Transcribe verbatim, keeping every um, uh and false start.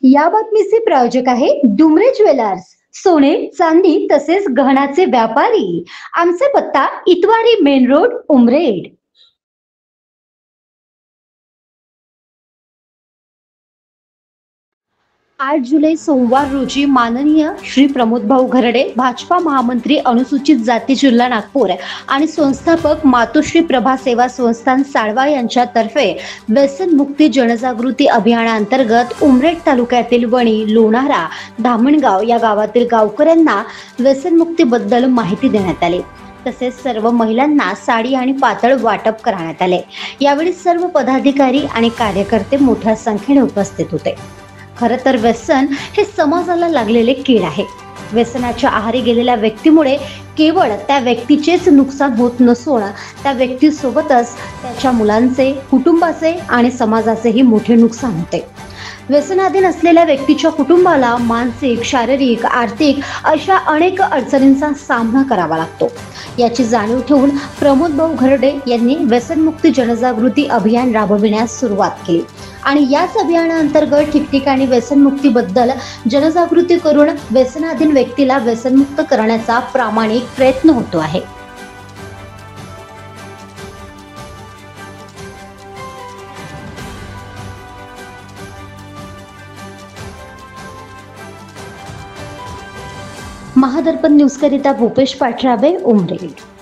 या बातमीचे प्रायोजक आहे डुमरे ज्वेलर्स, सोने चांदी तसेच गहनाचे व्यापारी। आमचा पत्ता इतवारी मेन रोड, उमरेड। आठ जुलै सोमवार रोजी माननीय श्री प्रमोद भाऊ घरडे, भाजपा महामंत्री, अनुसूचित जाती जिल्हा नागपूर आणि संस्थापक मातोश्री प्रभा सेवा संस्थान साळवा यांच्यातर्फे व्यसन मुक्ती जनजागृती अभियानांतर्गत उमरेड तालुक्यातील वणी, लोणारा, धामणगाव या गावातील गावकऱ्यांना व्यसनमुक्तीबद्दल माहिती देण्यात आली। तसेच सर्व महिलांना साडी आणि पातळ वाटप करण्यात आले। यावेळी सर्व पदाधिकारी आणि कार्यकर्ते मोठ्या संख्येने उपस्थित होते। खरं तर व्यसन हे समाजाला लागलेले कीड आहे। व्यसनाच्या आहारी गेलेल्या व्यक्तीमुळे केवळ त्या व्यक्तीचेच नुकसान होत नसून त्या व्यक्तीसोबतच त्याच्या मुलांचे, कुटुंबाचे आणि समाजाचेही मोठे नुकसान होते। व्यसनाधीन असलेल्या व्यक्तीच्या कुटुंबाला मानसिक, शारीरिक, आर्थिक अशा अनेक अडचणींचा सामना करावा लागतो। याची जाणीव ठेवून प्रमोद भाऊ घरडे यांनी व्यसनमुक्ती जनजागृती अभियान राबविण्यास सुरुवात केली आणि याच अभियानाअंतर्गत ठिकठिकाणी व्यसनमुक्तीबद्दल जनजागृती करून व्यसनाधीन व्यक्तीला व्यसनमुक्त करण्याचा प्रामाणिक प्रयत्न होतो आहे। महादर्पण न्यूज करिता भूपेश पाठराबे, उमरेड।